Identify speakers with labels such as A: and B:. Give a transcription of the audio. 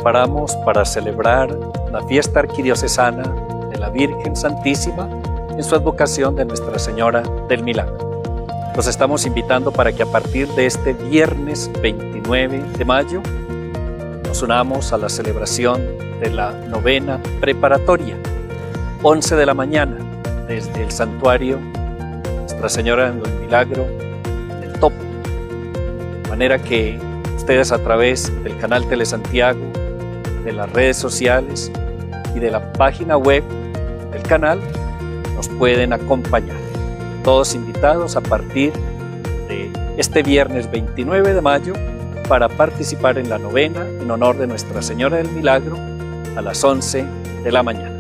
A: preparamos para celebrar la fiesta arquidiocesana de la Virgen Santísima en su advocación de Nuestra Señora del Milagro. Los estamos invitando para que a partir de este viernes 29 de mayo nos unamos a la celebración de la novena preparatoria, 11 de la mañana, desde el santuario Nuestra Señora del Milagro del Topo. De manera que ustedes a través del canal Telesantiago, de las redes sociales y de la página web del canal nos pueden acompañar. Todos invitados a partir de este viernes 29 de mayo para participar en la novena en honor de Nuestra Señora del Milagro a las 11 de la mañana.